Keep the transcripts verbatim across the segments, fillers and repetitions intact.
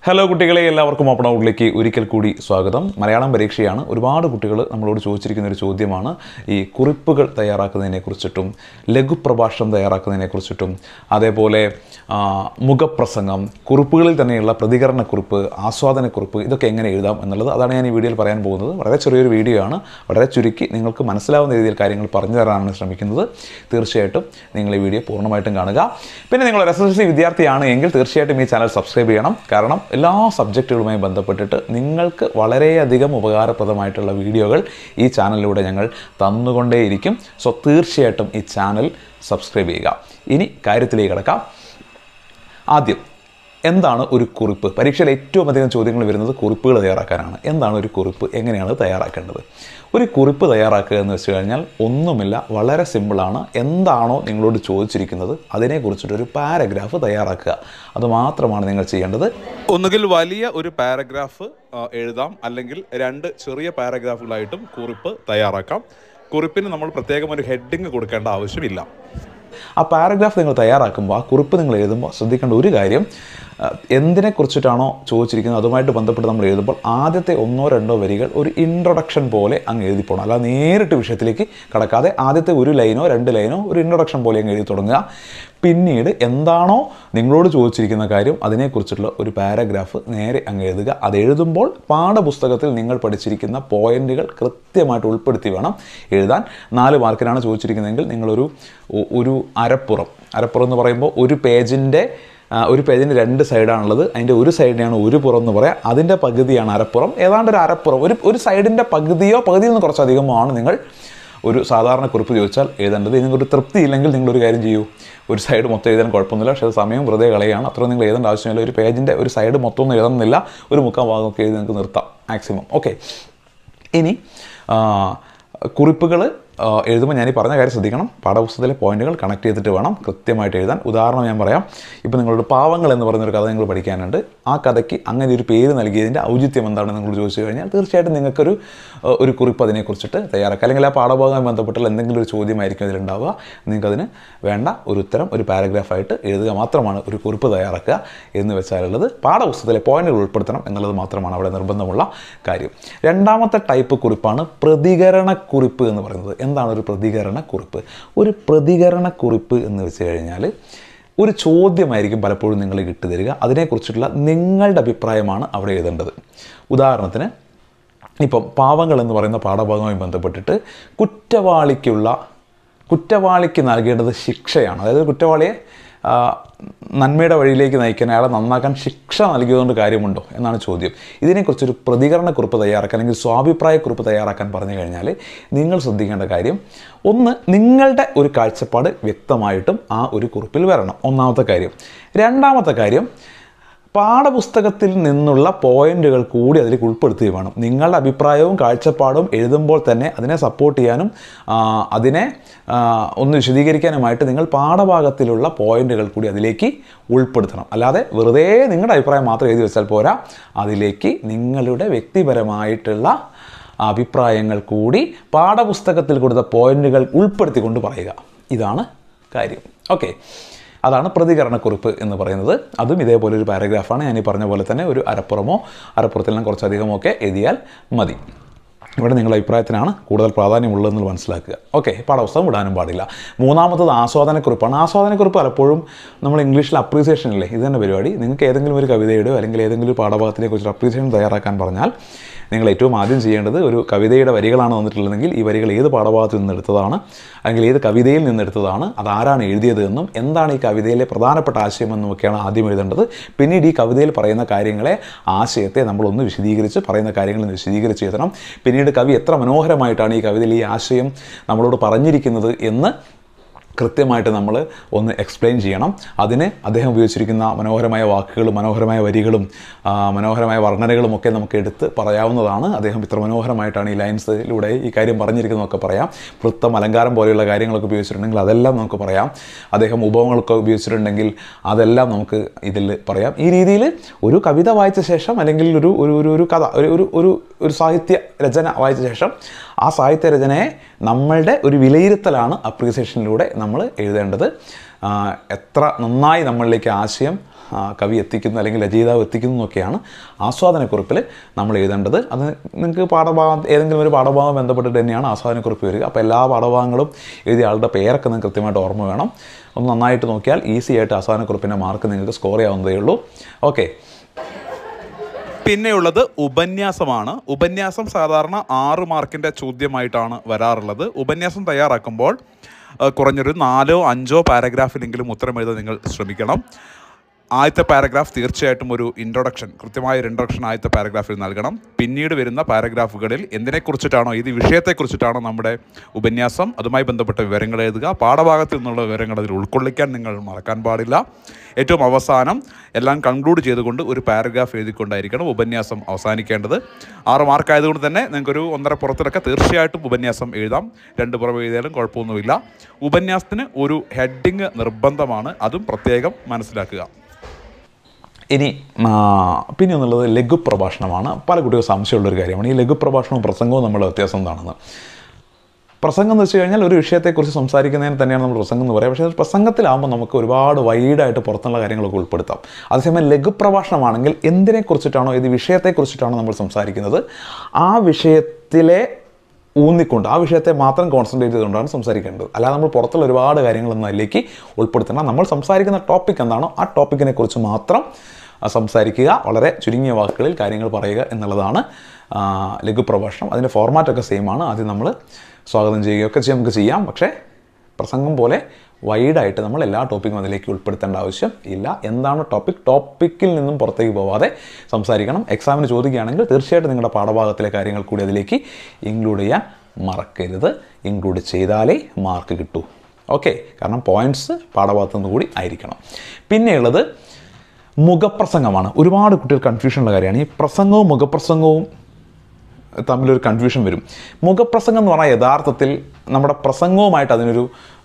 Hello കുട്ടികളെ, എല്ലാവർക്കും open ഔട്ടിലേക്ക് ഒരിക്കൽ കൂടി സ്വാഗതം. മലയാളം പരീക്ഷയാണ്. ഒരുപാട് കുട്ടികൾ നമ്മളോട് ചോദിച്ചിരിക്കുന്ന ഒരു ചോദ്യമാണ് ഈ കുറിപ്പുകൾ തയ്യാറാക്കുന്നതിനെക്കുറിച്ചിട്ടും ലഘുപ്രഭാഷണം തയ്യാറാക്കുന്നതിനെക്കുറിച്ചിട്ടും അതേപോലെ മുഖപ്രസംഗം, കുറിപ്പുകളിൽ തന്നെയുള്ള പ്രതികരണക്കുറിപ്പ്, ആസ്വാദനക്കുറിപ്പ്, ഇതൊക്കെ എങ്ങനെ എഴുതാം എന്നുള്ളത് അതാണ് ഞാൻ ഈ വീഡിയോയിൽ പറയാൻ പോകുന്നത്. വളരെ ചെറിയൊരു വീഡിയോ ആണ്. വളരെ ചുരുക്കി നിങ്ങൾക്ക് മനസ്സിലാവുന്ന രീതിയിൽ കാര്യങ്ങൾ പറഞ്ഞു തരാനാണ് ശ്രമിക്കുന്നത്. തീർച്ചയായിട്ടും നിങ്ങൾ ഈ വീഡിയോ പൂർണ്ണമായിട്ടും കാണുക. പിന്നെ നിങ്ങൾ എസ് എസ് എൽ സി വിദ്യാർത്ഥിയാണ് എങ്കിൽ തീർച്ചയായിട്ടും ഈ ചാനൽ സബ്സ്ക്രൈബ് ചെയ്യണം. കാരണം എല്ലാ സബ്ജക്റ്റുകളുമായി ബന്ധപ്പെട്ടിട്ട് നിങ്ങൾക്ക് വളരെയധികം ഉപകാരപ്രദമായിട്ടുള്ള വീഡിയോകൾ ഈ ചാനലിലൂടെ ഞങ്ങൾ തന്നുകൊണ്ടേയിരിക്കും. സോ തീർച്ചയായിട്ടും ഈ ചാനൽ സബ്സ്ക്രൈബ് ചെയ്യുക. ഇനി കാര്യത്തിലേക്ക് കിടക്കാം. ആദ്യം, എന്താണ് ഒരു കുറിപ്പ്? പരീക്ഷയിൽ ഏറ്റവും അധികം ചോദ്യങ്ങൾ വരുന്നത് കുറിപ്പുകൾ തയ്യാറാക്കാനാണ്. എന്താണ് ഒരു കുറിപ്പ്? എങ്ങനെയാണ് തയ്യാറാക്കേണ്ടത്? ഒരു കുറിപ്പ് തയ്യാറാക്കുക എന്ന് വെച്ച് കഴിഞ്ഞാൽ ഒന്നുമില്ല, വളരെ സിമ്പിളാണ്. എന്താണോ നിങ്ങളോട് ചോദിച്ചിരിക്കുന്നത് അതിനെക്കുറിച്ചിട്ടൊരു പാരഗ്രാഫ് തയ്യാറാക്കുക. അതുമാത്രമാണ് നിങ്ങൾ ചെയ്യേണ്ടത്. ഒന്നുകിൽ വലിയ ഒരു പാരഗ്രാഫ് എഴുതാം, അല്ലെങ്കിൽ രണ്ട് ചെറിയ പാരഗ്രാഫുകളായിട്ടും കുറിപ്പ് തയ്യാറാക്കാം. കുറിപ്പിന് നമ്മൾ പ്രത്യേകം ഒരു ഹെഡിങ് കൊടുക്കേണ്ട ആവശ്യമില്ല. ആ പാരഗ്രാഫ് നിങ്ങൾ തയ്യാറാക്കുമ്പോൾ, ആ കുറിപ്പ് നിങ്ങൾ എഴുതുമ്പോൾ ശ്രദ്ധിക്കേണ്ട ഒരു കാര്യം, എന്തിനെക്കുറിച്ചിട്ടാണോ ചോദിച്ചിരിക്കുന്നത് അതുമായിട്ട് ബന്ധപ്പെട്ട് നമ്മൾ എഴുതുമ്പോൾ ആദ്യത്തെ ഒന്നോ രണ്ടോ വരികൾ ഒരു ഇൻട്രൊഡക്ഷൻ പോലെ അങ്ങ് എഴുതി പോകണം. അല്ലാതെ നേരിട്ട് വിഷയത്തിലേക്ക് കടക്കാതെ ആദ്യത്തെ ഒരു ലൈനോ രണ്ട് ലൈനോ ഒരു ഇൻട്രൊഡക്ഷൻ പോലെ അങ്ങ് എഴുതി തുടങ്ങുക. പിന്നീട് എന്താണോ നിങ്ങളോട് ചോദിച്ചിരിക്കുന്ന കാര്യം അതിനെക്കുറിച്ചുള്ള ഒരു പാരഗ്രാഫ് നേരെ അങ്ങ് എഴുതുക. അത് എഴുതുമ്പോൾ പാഠപുസ്തകത്തിൽ നിങ്ങൾ പഠിച്ചിരിക്കുന്ന പോയിന്റുകൾ കൃത്യമായിട്ട് ഉൾപ്പെടുത്തി വേണം എഴുതാൻ. നാല് മാർക്കിനാണ് ചോദിച്ചിരിക്കുന്നതെങ്കിൽ നിങ്ങളൊരു ഒരു അരപ്പുറം അരപ്പുറം എന്ന് പറയുമ്പോൾ ഒരു പേജിൻ്റെ ഒരു പേജിന് രണ്ട് സൈഡാണുള്ളത്. അതിൻ്റെ ഒരു സൈഡിനെയാണ് ഒരു പുറം എന്ന് പറയാം. അതിൻ്റെ പകുതിയാണ് അരപ്പുറം. ഏതാണ്ട് ഒരു അരപ്പുറം, ഒരു ഒരു സൈഡിൻ്റെ പകുതിയോ പകുതിയിൽ നിന്ന് കുറച്ചധികമോ ആണ് നിങ്ങൾ ഒരു സാധാരണ കുറിപ്പ് ചോദിച്ചാൽ എഴുതേണ്ടത്. നിങ്ങൾക്കൊരു തൃപ്തി ഇല്ലെങ്കിൽ നിങ്ങളൊരു കാര്യം ചെയ്യൂ, ഒരു സൈഡ് മൊത്തം എഴുതാൻ കുഴപ്പമൊന്നുമില്ല. പക്ഷേ അത് സമയം വെറുതെ കളയാണ്. അത്ര നിങ്ങൾ എഴുതേണ്ട ആവശ്യമില്ല. ഒരു പേജിൻ്റെ ഒരു സൈഡ് മൊത്തം ഒന്നും എഴുതുന്നില്ല, ഒരു മുക്കാൽ ഭാഗമൊക്കെ എഴുതി നിങ്ങൾക്ക് നിർത്താം മാക്സിമം. ഓക്കെ, ഇനി കുറിപ്പുകൾ എഴുതുമ്പോൾ ഞാൻ ഈ പറഞ്ഞ കാര്യം ശ്രദ്ധിക്കണം. പാഠപുസ്തകത്തിലെ പോയിന്റുകൾ കണക്ട് ചെയ്തിട്ട് വേണം കൃത്യമായിട്ട് എഴുതാൻ. ഉദാഹരണം ഞാൻ പറയാം. ഇപ്പോൾ നിങ്ങളുടെ പാവങ്ങൾ എന്ന് പറയുന്നൊരു കഥ നിങ്ങൾ പഠിക്കാനുണ്ട്. ആ കഥയ്ക്ക് അങ്ങനെ ഒരു പേര് നൽകിയതിൻ്റെ ഔചിത്യം എന്താണെന്ന് നിങ്ങൾ ചോദിച്ചു കഴിഞ്ഞാൽ തീർച്ചയായിട്ടും നിങ്ങൾക്കൊരു ഒരു കുറിപ്പ് അതിനെക്കുറിച്ചിട്ട് തയ്യാറാക്കുക. അല്ലെങ്കിൽ ആ പാഠഭാഗവുമായി ബന്ധപ്പെട്ടുള്ള എന്തെങ്കിലും ഒരു ചോദ്യമായിരിക്കും അതിലുണ്ടാവുക. നിങ്ങൾക്കതിന് വേണ്ട ഒരു ഉത്തരം ഒരു പാരഗ്രാഫായിട്ട് എഴുതുക മാത്രമാണ് ഒരു കുറിപ്പ് തയ്യാറാക്കുക എന്ന് വെച്ചാലുള്ളത്. പാഠപുസ്തകത്തിലെ പോയിന്റുകൾ ഉൾപ്പെടുത്തണം എന്നുള്ളത് മാത്രമാണ് അവിടെ നിർബന്ധമുള്ള കാര്യം. രണ്ടാമത്തെ ടൈപ്പ് കുറിപ്പാണ് പ്രതികരണക്കുറിപ്പ് എന്ന് പറയുന്നത്. എന്താണ് ഒരു പ്രതികരണക്കുറിപ്പ്? ഒരു പ്രതികരണക്കുറിപ്പ് എന്ന് വെച്ച് കഴിഞ്ഞാൽ ഒരു ചോദ്യമായിരിക്കും പലപ്പോഴും നിങ്ങൾ കിട്ടുതരിക. അതിനെക്കുറിച്ചിട്ടുള്ള നിങ്ങളുടെ അഭിപ്രായമാണ് അവിടെ എഴുതേണ്ടത്. ഉദാഹരണത്തിന്, ഇപ്പം പാവങ്ങൾ എന്ന് പറയുന്ന പാഠഭാഗവുമായി ബന്ധപ്പെട്ടിട്ട് കുറ്റവാളിക്കുള്ള കുറ്റവാളിക്ക് നൽകേണ്ടത് ശിക്ഷയാണ്. അതായത് കുറ്റവാളിയെ നന്മയുടെ വഴിയിലേക്ക് നയിക്കാൻ, അയാളെ നന്നാക്കാൻ ശിക്ഷ നൽകിയതുകൊണ്ട് കാര്യമുണ്ടോ എന്നാണ് ചോദ്യം. ഇതിനെക്കുറിച്ചൊരു പ്രതികരണക്കുറിപ്പ് തയ്യാറാക്കാൻ അല്ലെങ്കിൽ സ്വാഭിപ്രായക്കുറിപ്പ് തയ്യാറാക്കാൻ പറഞ്ഞു കഴിഞ്ഞാൽ നിങ്ങൾ ശ്രദ്ധിക്കേണ്ട കാര്യം, ഒന്ന്, നിങ്ങളുടെ ഒരു കാഴ്ചപ്പാട് വ്യക്തമായിട്ടും ആ ഒരു കുറിപ്പിൽ വരണം. ഒന്നാമത്തെ കാര്യം. രണ്ടാമത്തെ കാര്യം, പാഠപുസ്തകത്തിൽ നിന്നുള്ള പോയിന്റുകൾ കൂടി അതിലേക്ക് ഉൾപ്പെടുത്തുക വേണം. നിങ്ങളുടെ അഭിപ്രായവും കാഴ്ചപ്പാടും എഴുതുമ്പോൾ തന്നെ അതിനെ സപ്പോർട്ട് ചെയ്യാനും അതിനെ ഒന്ന് വിശദീകരിക്കാനുമായിട്ട് നിങ്ങൾ പാഠഭാഗത്തിലുള്ള പോയിന്റുകൾ കൂടി അതിലേക്ക് ഉൾപ്പെടുത്തണം. അല്ലാതെ വെറുതെ നിങ്ങളുടെ അഭിപ്രായം മാത്രം എഴുതി വെച്ചാൽ പോരാ, അതിലേക്ക് നിങ്ങളുടെ വ്യക്തിപരമായിട്ടുള്ള അഭിപ്രായങ്ങൾ കൂടി പാഠപുസ്തകത്തിൽ കൊടുത്ത പോയിന്റുകൾ ഉൾപ്പെടുത്തിക്കൊണ്ട് പറയുക. ഇതാണ് കാര്യം. ഓക്കെ, അതാണ് പ്രതികരണക്കുറിപ്പ് എന്ന് പറയുന്നത്. അതും ഇതേപോലെ ഒരു പാരഗ്രാഫാണ്. ഞാൻ ഈ പറഞ്ഞ പോലെ തന്നെ ഒരു അരപ്പുറമോ അരപ്പുറത്തിലും കുറച്ചധികമോ ഒക്കെ എഴുതിയാൽ മതി. ഇവിടെ നിങ്ങളുടെ അഭിപ്രായത്തിനാണ് കൂടുതൽ പ്രാധാന്യമുള്ളതെന്ന് മനസ്സിലാക്കുക. ഓക്കെ, പാഠപുസ്തകം വിടാനും പാടില്ല. മൂന്നാമത്തത് ആസ്വാദനക്കുറിപ്പാണ്. ആസ്വാദനക്കുറിപ്പ് പലപ്പോഴും നമ്മൾ ഇംഗ്ലീഷിൽ അപ്രീസിയേഷൻ ഇല്ലേ, ഇത് തന്നെ പരിപാടി. നിങ്ങൾക്ക് ഏതെങ്കിലും ഒരു കവിതയുടെയോ അല്ലെങ്കിൽ ഏതെങ്കിലും ഒരു പാഠഭാഗത്തിനെ കുറിച്ച് അപ്രീസിയേഷൻ തയ്യാറാക്കാൻ പറഞ്ഞാൽ നിങ്ങൾ ഏറ്റവും ആദ്യം ചെയ്യേണ്ടത്, ഒരു കവിതയുടെ വരികളാണ് വന്നിട്ടുള്ളതെങ്കിൽ ഈ വരികൾ ഏത് പാഠഭാഗത്തിൽ നിന്ന് എടുത്തതാണ് അല്ലെങ്കിൽ ഏത് കവിതയിൽ നിന്നെടുത്തതാണ്, അതാരാണ് എഴുതിയത് എന്നും എന്താണ് ഈ കവിതയിലെ പ്രധാനപ്പെട്ട ആശയമെന്നും ഒക്കെയാണ് ആദ്യം എഴുതേണ്ടത്. പിന്നീട് ഈ കവിതയിൽ പറയുന്ന കാര്യങ്ങളെ, ആശയത്തെ നമ്മളൊന്ന് വിശദീകരിച്ച് പറയുന്ന കാര്യങ്ങൾ വിശദീകരിച്ച് എഴുതണം. പിന്നീട് കവി എത്ര മനോഹരമായിട്ടാണ് ഈ കവിതയിൽ ഈ ആശയം നമ്മളോട് പറഞ്ഞിരിക്കുന്നത് എന്ന് കൃത്യമായിട്ട് നമ്മൾ ഒന്ന് എക്സ്പ്ലെയിൻ ചെയ്യണം. അതിന് അദ്ദേഹം ഉപയോഗിച്ചിരിക്കുന്ന മനോഹരമായ വാക്കുകളും മനോഹരമായ വരികളും മനോഹരമായ വർണ്ണനകളും ഒക്കെ നമുക്ക് എടുത്ത് പറയാവുന്നതാണ്. അദ്ദേഹം ഇത്ര മനോഹരമായിട്ടാണ് ഈ ലൈൻസിലൂടെ ഈ കാര്യം പറഞ്ഞിരിക്കുന്നതൊക്കെ പറയാം. വൃത്തം, അലങ്കാരം പോലെയുള്ള കാര്യങ്ങളൊക്കെ ഉപയോഗിച്ചിട്ടുണ്ടെങ്കിൽ അതെല്ലാം നമുക്ക് പറയാം. അദ്ദേഹം ഉപമകളൊക്കെ ഉപയോഗിച്ചിട്ടുണ്ടെങ്കിൽ അതെല്ലാം നമുക്ക് ഇതിൽ പറയാം. ഈ രീതിയിൽ ഒരു കവിത വായിച്ച ശേഷം അല്ലെങ്കിൽ ഒരു ഒരു ഒരു കഥ ഒരു ഒരു ഒരു സാഹിത്യ രചന വായിച്ച ശേഷം ആ സാഹിത്യ രചനയെ നമ്മളുടെ ഒരു വിലയിരുത്തലാണ് അപ്രീസിയേഷനിലൂടെ നമ്മൾ എഴുതേണ്ടത്. എത്ര നന്നായി നമ്മളിലേക്ക് ആശയം കവി എത്തിക്കുന്നു അല്ലെങ്കിൽ രചയിതാവ് എത്തിക്കുന്നു എന്നൊക്കെയാണ് ആസ്വാദനക്കുറിപ്പിൽ നമ്മൾ എഴുതേണ്ടത്. അത് നിങ്ങൾക്ക് പാഠഭാഗം ഏതെങ്കിലും ഒരു പാഠഭാഗം ബന്ധപ്പെട്ടിട്ട് തന്നെയാണ് ആസ്വാദനക്കുറിപ്പ് വരിക. അപ്പോൾ എല്ലാ പാഠഭാഗങ്ങളും എഴുതിയ ആളുടെ പേരൊക്കെ നിങ്ങൾക്ക് കൃത്യമായിട്ട് ഓർമ്മ വേണം. ഒന്ന് നന്നായിട്ട് നോക്കിയാൽ ഈസി ആയിട്ട് ആസ്വാദനക്കുറിപ്പിൻ്റെ മാർക്ക് നിങ്ങൾക്ക് സ്കോർ ചെയ്യാവുന്നതേ ഉള്ളൂ. ഓക്കെ. പിന്നെയുള്ളത് ഉപന്യാസമാണ്. ഉപന്യാസം സാധാരണ ആറ് മാർക്കിൻ്റെ ചോദ്യമായിട്ടാണ് വരാറുള്ളത്. ഉപന്യാസം തയ്യാറാക്കുമ്പോൾ കുറഞ്ഞൊരു നാലോ അഞ്ചോ പാരഗ്രാഫിലെങ്കിലും ഉത്തരം എഴുതാൻ നിങ്ങൾ ശ്രമിക്കണം. ആദ്യത്തെ പാരഗ്രാഫ് തീർച്ചയായിട്ടും ഒരു ഇൻട്രൊഡക്ഷൻ, കൃത്യമായ ഒരു ഇൻട്രൊഡക്ഷൻ ആദ്യത്തെ പാരഗ്രാഫിൽ നൽകണം. പിന്നീട് വരുന്ന പാരഗ്രാഫുകളിൽ എന്തിനെക്കുറിച്ചിട്ടാണോ, ഏത് വിഷയത്തെക്കുറിച്ചിട്ടാണോ നമ്മുടെ ഉപന്യാസം, അതുമായി ബന്ധപ്പെട്ട വിവരങ്ങൾ എഴുതുക. പാഠഭാഗത്തിൽ നിന്നുള്ള വിവരങ്ങൾ അതിൽ ഉൾക്കൊള്ളിക്കാൻ നിങ്ങൾ മറക്കാൻ പാടില്ല. ഏറ്റവും അവസാനം എല്ലാം കൺക്ലൂഡ് ചെയ്തുകൊണ്ട് ഒരു പാരഗ്രാഫ് എഴുതിക്കൊണ്ടായിരിക്കണം ഉപന്യാസം അവസാനിക്കേണ്ടത്. ആറ് മാർക്ക് ആയതുകൊണ്ട് തന്നെ നിങ്ങൾക്കൊരു ഒന്നര പുറത്തിലൊക്കെ തീർച്ചയായിട്ടും ഉപന്യാസം എഴുതാം. രണ്ട് പുറം എഴുതിയാലും കുഴപ്പമൊന്നുമില്ല. ഉപന്യാസത്തിന് ഒരു ഹെഡിങ് നിർബന്ധമാണ്, അതും പ്രത്യേകം മനസ്സിലാക്കുക. ഇനി പിന്നെ എന്നുള്ളത് ലഘുപ്രഭാഷണമാണ്. പല കുട്ടികൾക്ക് സംശയമുള്ളൊരു കാര്യമാണ് ഈ ലഘുപ്രഭാഷണവും പ്രസംഗവും തമ്മിലുള്ള വ്യത്യാസം എന്താണെന്ന്. പ്രസംഗം എന്ന് വെച്ച് കഴിഞ്ഞാൽ ഒരു വിഷയത്തെക്കുറിച്ച് സംസാരിക്കുന്നതിന് തന്നെയാണ് നമ്മൾ പ്രസംഗം എന്ന് പറയുക. പക്ഷേ പ്രസംഗത്തിലാകുമ്പോൾ നമുക്ക് ഒരുപാട് വൈഡായിട്ട് പുറത്തുള്ള കാര്യങ്ങളൊക്കെ ഉൾപ്പെടുത്താം. അതേസമയം ലഘുപ്രഭാഷണമാണെങ്കിൽ എന്തിനെക്കുറിച്ചിട്ടാണോ, ഏത് വിഷയത്തെക്കുറിച്ചിട്ടാണോ നമ്മൾ സംസാരിക്കുന്നത് ആ വിഷയത്തിലെ ഊന്നിക്കൊണ്ട് ആ വിഷയത്തെ മാത്രം കോൺസെൻട്രേറ്റ് ചെയ്തുകൊണ്ടാണ് സംസാരിക്കേണ്ടത്. അല്ലാതെ നമ്മൾ പുറത്തുള്ള ഒരുപാട് കാര്യങ്ങളൊന്നും അതിലേക്ക് ഉൾപ്പെടുത്തണം. നമ്മൾ സംസാരിക്കുന്ന ടോപ്പിക് എന്താണോ ആ ടോപ്പിക്കിനെ കുറിച്ച് മാത്രം സംസാരിക്കുക, വളരെ ചുരുങ്ങിയ വാക്കുകളിൽ കാര്യങ്ങൾ പറയുക എന്നുള്ളതാണ് ലഘുപ്രഭാഷണം. അതിൻ്റെ ഫോർമാറ്റൊക്കെ സെയിം ആണ്. ആദ്യം നമ്മൾ സ്വാഗതം ചെയ്യുകയൊക്കെ നമുക്ക് ചെയ്യാം. പക്ഷേ പ്രസംഗം പോലെ വൈഡായിട്ട് നമ്മൾ എല്ലാ ടോപ്പിക്കും അതിലേക്ക് ഉൾപ്പെടുത്തേണ്ട ആവശ്യം ഇല്ല. എന്താണ് ടോപ്പിക്, ടോപ്പിക്കിൽ നിന്നും പുറത്തേക്ക് പോവാതെ സംസാരിക്കണം. എക്സാമിന് ചോദിക്കുകയാണെങ്കിൽ തീർച്ചയായിട്ടും നിങ്ങളുടെ പാഠഭാഗത്തിലെ കാര്യങ്ങൾ കൂടി അതിലേക്ക് ഇൻക്ലൂഡ് ചെയ്യാൻ മറക്കരുത്. ഇൻക്ലൂഡ് ചെയ്താലേ മാർക്ക് കിട്ടൂ. ഓക്കെ. കാരണം പോയിൻറ്റ്സ് പാഠഭാഗത്തു നിന്ന് കൂടി ആയിരിക്കണം. പിന്നെയുള്ളത് മുഖപ്രസംഗമാണ്. ഒരുപാട് കുട്ടികൾ കൺഫ്യൂഷനുള്ള കാര്യമാണ്. ഈ പ്രസംഗവും മുഖപ്രസംഗവും തമ്മിലൊരു കൺഫ്യൂഷൻ വരും. മുഖപ്രസംഗം എന്ന് പറഞ്ഞാൽ യഥാർത്ഥത്തിൽ നമ്മുടെ പ്രസംഗവുമായിട്ട് അതിനൊരു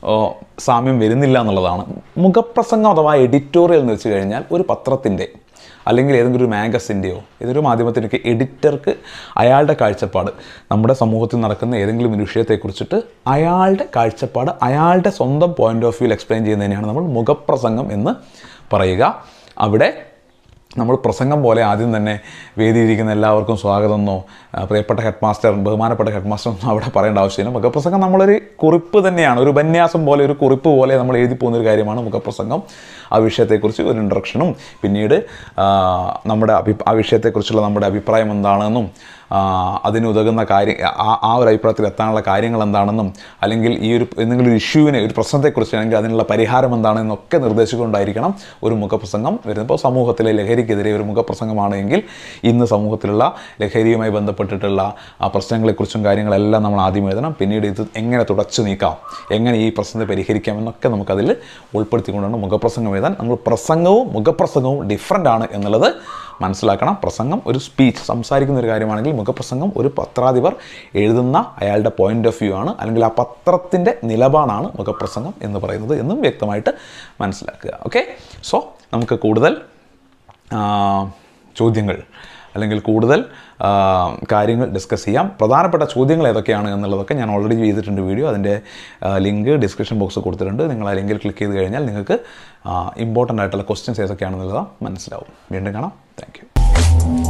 സാമ്യം വരുന്നില്ല എന്നുള്ളതാണ്. മുഖപ്രസംഗം അഥവാ എഡിറ്റോറിയൽ എന്ന് വെച്ച് കഴിഞ്ഞാൽ ഒരു പത്രത്തിൻ്റെ അല്ലെങ്കിൽ ഏതെങ്കിലും ഒരു മാഗസിൻ്റെയോ ഏതൊരു മാധ്യമത്തിൻ്റെയൊക്കെ എഡിറ്റർക്ക് അയാളുടെ കാഴ്ചപ്പാട്, നമ്മുടെ സമൂഹത്തിൽ നടക്കുന്ന ഏതെങ്കിലും ഒരു വിഷയത്തെക്കുറിച്ചിട്ട് അയാളുടെ കാഴ്ചപ്പാട് അയാളുടെ സ്വന്തം പോയിൻ്റ് ഓഫ് വ്യൂവിൽ എക്സ്പ്ലെയിൻ ചെയ്യുന്നതിനെയാണ് നമ്മൾ മുഖപ്രസംഗം എന്ന് പറയുക. അവിടെ നമ്മൾ പ്രസംഗം പോലെ ആദ്യം തന്നെ വേദിയിരിക്കുന്ന എല്ലാവർക്കും സ്വാഗതമെന്നോ പ്രിയപ്പെട്ട ഹെഡ് മാസ്റ്റർ, ബഹുമാനപ്പെട്ട ഹെഡ് മാസ്റ്റർ ഒന്നും അവിടെ പറയേണ്ട ആവശ്യമില്ല. മുഖപ്രസംഗം നമ്മളൊരു കുറിപ്പ് തന്നെയാണ്, ഒരു ഉപന്യാസം പോലെ ഒരു കുറിപ്പ് പോലെ നമ്മൾ എഴുതി പോകുന്നൊരു കാര്യമാണ് മുഖപ്രസംഗം. ആ വിഷയത്തെക്കുറിച്ച് ഒരു ഇൻട്രൊഡക്ഷനും പിന്നീട് നമ്മുടെ അഭി ആ വിഷയത്തെക്കുറിച്ചുള്ള നമ്മുടെ അഭിപ്രായം എന്താണെന്നും അതിനുതകുന്ന കാര്യം ആ ആ ഒരു അഭിപ്രായത്തിൽ എത്താനുള്ള കാര്യങ്ങൾ എന്താണെന്നും അല്ലെങ്കിൽ ഈ ഒരു എന്തെങ്കിലും ഒരു ഇഷ്യൂവിനെ ഒരു പ്രശ്നത്തെക്കുറിച്ചാണെങ്കിൽ അതിനുള്ള പരിഹാരം എന്താണെന്നൊക്കെ നിർദ്ദേശിച്ചുകൊണ്ടായിരിക്കണം ഒരു മുഖപ്രസംഗം വരുന്നത്. ഇപ്പോൾ സമൂഹത്തിലെ ലഹരിക്കെതിരെ ഒരു മുഖപ്രസംഗമാണെങ്കിൽ ഇന്ന് സമൂഹത്തിലുള്ള ലഹരിയുമായി ബന്ധപ്പെട്ടിട്ടുള്ള ആ പ്രശ്നങ്ങളെക്കുറിച്ചും കാര്യങ്ങളെല്ലാം നമ്മൾ ആദ്യം എഴുതണം. പിന്നീട് ഇത് എങ്ങനെ തുടച്ചു നീക്കാം, എങ്ങനെ ഈ പ്രശ്നത്തെ പരിഹരിക്കാം എന്നൊക്കെ നമുക്കതിൽ ഉൾപ്പെടുത്തിക്കൊണ്ടാണ് മുഖപ്രസംഗം എഴുതാൻ. നമ്മൾ പ്രസംഗവും മുഖപ്രസംഗവും ഡിഫറൻ്റ് ആണ് എന്നുള്ളത് മനസ്സിലാക്കണം. പ്രസംഗം ഒരു സ്പീച്ച്, സംസാരിക്കുന്ന ഒരു കാര്യമാണെങ്കിൽ മുഖപ്രസംഗം ഒരു പത്രാധിപർ എഴുതുന്ന അയാളുടെ പോയിൻ്റ് ഓഫ് വ്യൂ ആണ്, അല്ലെങ്കിൽ ആ പത്രത്തിൻ്റെ നിലപാടാണ് മുഖപ്രസംഗം എന്ന് പറയുന്നത് എന്നും വ്യക്തമായിട്ട് മനസ്സിലാക്കുക. ഓക്കെ. സോ നമുക്ക് കൂടുതൽ ചോദ്യങ്ങൾ അല്ലെങ്കിൽ കൂടുതൽ കാര്യങ്ങൾ ഡിസ്കസ് ചെയ്യാം. പ്രധാനപ്പെട്ട ചോദ്യങ്ങൾ ഏതൊക്കെയാണ് എന്നുള്ളതൊക്കെ ഞാൻ ഓൾറെഡി ചെയ്തിട്ടുണ്ട് വീഡിയോ. അതിൻ്റെ ലിങ്ക് ഡിസ്ക്രിപ്ഷൻ ബോക്സ് കൊടുത്തിട്ടുണ്ട്. നിങ്ങൾ ആ ലിങ്കിൽ ക്ലിക്ക് ചെയ്ത് കഴിഞ്ഞാൽ നിങ്ങൾക്ക് ഇമ്പോർട്ടൻ്റ് ആയിട്ടുള്ള ക്വസ്റ്റ്യൻസ് ഏതൊക്കെയാണെന്നുള്ളത് മനസ്സിലാവും. വീണ്ടും കാണാം. Thank U.